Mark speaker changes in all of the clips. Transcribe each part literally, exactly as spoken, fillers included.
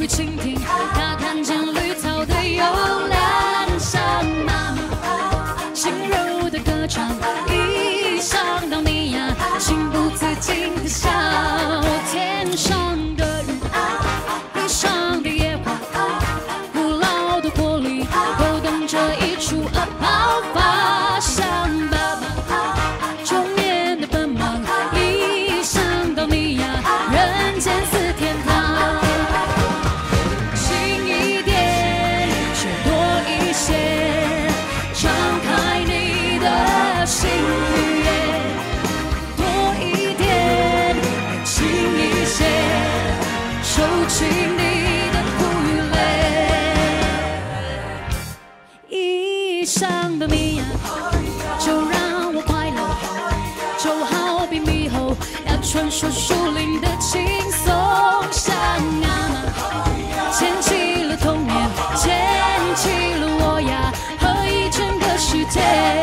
Speaker 1: 必倾听。他看见绿草的幽蓝山妈妈，轻柔的歌唱，一想到你呀，情不自禁的笑。天上的云，地上的野花，古老的玻璃，勾动着一出而爆发。像爸爸中年的奔忙，一想到你呀，人间似天堂。轻一点，却多一些，张开你的心眼，多一点，轻一些，收起你的苦与泪。一想到你呀，就让我快乐，就好比猕猴要传说树林的轻松。像阿妈牵起了童年，牵起了我呀和一整个世界。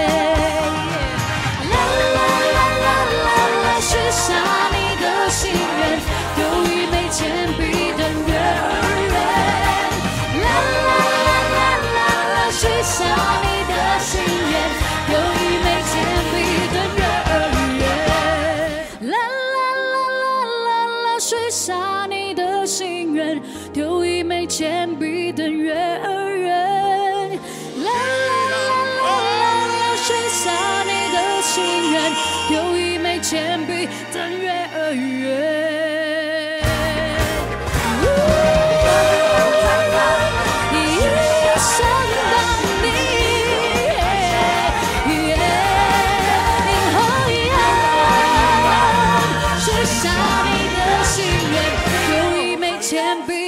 Speaker 1: 啦啦啦啦啦啦，许下你的心愿，有一枚铅笔等月儿圆。啦啦啦啦啦啦，许下你的心愿，有一枚铅笔等月儿圆。啦啦啦啦啦啦，许下你的心愿，丢一枚铅笔等月儿圆。啦啦啦啦啦，许下你的心愿，丢一枚铅笔等月儿圆。一想到你，许下你的心愿，丢一枚铅笔。